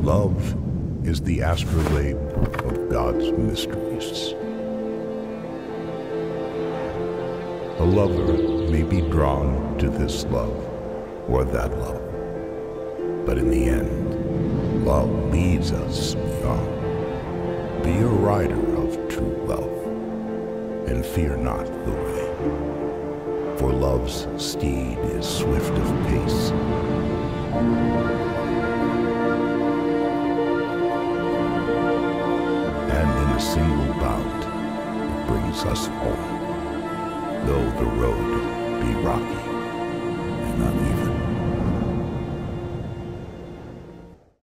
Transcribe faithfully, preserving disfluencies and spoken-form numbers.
Love is the astrolabe of God's mysteries. A lover may be drawn to this love or that love, but in the end, love leads us beyond. Be a rider of true love, and fear not the way, for love's steed is swift of pace. And in a single bound, it brings us home, though the road be rocky and uneven.